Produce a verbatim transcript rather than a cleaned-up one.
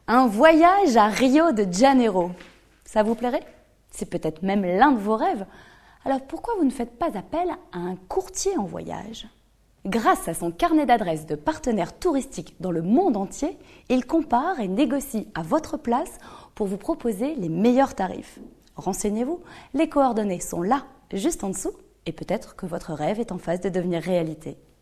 Un voyage à Rio de Janeiro, ça vous plairait? C'est peut-être même l'un de vos rêves. Alors pourquoi vous ne faites pas appel à un courtier en voyage? Grâce à son carnet d'adresses de partenaires touristiques dans le monde entier, il compare et négocie à votre place pour vous proposer les meilleurs tarifs. Renseignez-vous, les coordonnées sont là, juste en dessous, et peut-être que votre rêve est en phase de devenir réalité.